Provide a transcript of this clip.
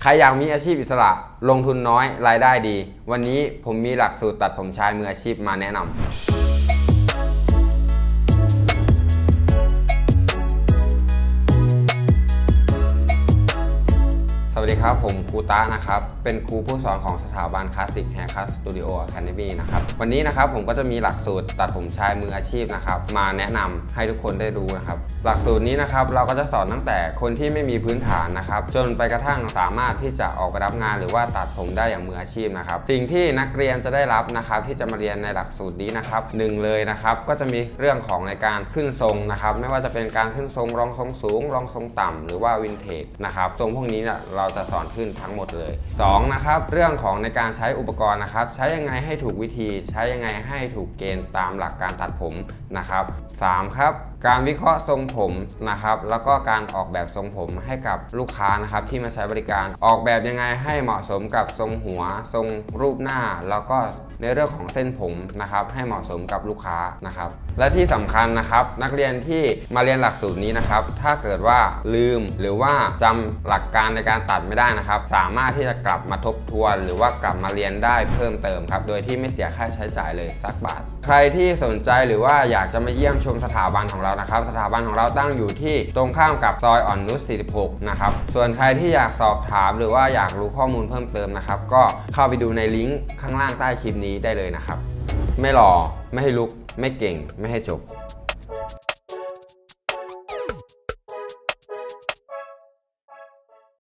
รอยากมีอาชีพอิสระลงทุนน้อยรายได้ดีวันนี้ผมมีหลักสูตรตัดผมชายมืออาชีพมาแนะนำสวัสดีครับผมครูตะนะครับเป็นครูผู้สอนของสถาบันคลาสสิกแฮร์คัทสตูดิโออะคาเดมี่นะครับวันนี้นะครับผมก็จะมีหลักสูตรตัดผมชายมืออาชีพนะครับมาแนะนำให้ทุกคนได้รู้นะครับหลักสูตรนี้นะครับเราก็จะสอนตั้งแต่คนที่ไม่มีพื้นฐานนะครับจนไปกระทั่งสามารถที่จะออกไปรับงานหรือว่าตัดผมได้อย่างมืออาชีพนะครับสิ่งที่นักเรียนจะได้รับนะครับที่จะมาเรียนในหลักสูตรนี้นะครับเลยนะครับก็จะมีเรื่องของในการขึ้นทรงนะครับไม่ว่าจะเป็นการขึ้นทรงรองทรงสูงรองทรงต่ำหรือว่าวินเทจนะครับทรงพวกนี้เนี่ยเราจะสอนขึ้นทั้งหมดเลย2นะครับเรื่องของในการใช้อุปกรณ์นะครับใช้ยังไงให้ถูกวิธีใช้ยังไงให้ถูกเกณฑ์ตามหลักการตัดผมนะครับ3ครับการวิเคราะห์ทรงผมนะครับแล้วก็การออกแบบทรงผมให้กับลูกค้านะครับที่มาใช้บริการออกแบบยังไงให้เหมาะสมกับทรงหัวทรงรูปหน้าแล้วก็ในเรื่องของเส้นผมนะครับให้เหมาะสมกับลูกค้านะครับและที่สำคัญนะครับนักเรียนที่มาเรียนหลักสูตรนี้นะครับถ้าเกิดว่าลืมหรือว่าจำหลักการในการตัดไม่ได้นะครับสามารถที่จะกลับมาทบทวนหรือว่ากลับมาเรียนได้เพิ่มเติมครับโดยที่ไม่เสียค่าใช้จ่ายเลยสักบาทใครที่สนใจหรือว่าอยากจะมาเยี่ยมชมสถาบันของเรานะครับสถาบันของเราตั้งอยู่ที่ตรงข้ามกับซอยอ่อนนุช 46 นะครับส่วนใครที่อยากสอบถามหรือว่าอยากรู้ข้อมูลเพิ่มเติมนะครับก็เข้าไปดูในลิงก์ข้างล่างใต้คลิปนี้ได้เลยนะครับไม่หล่อไม่ให้ลุกไม่เก่งไม่ให้จบ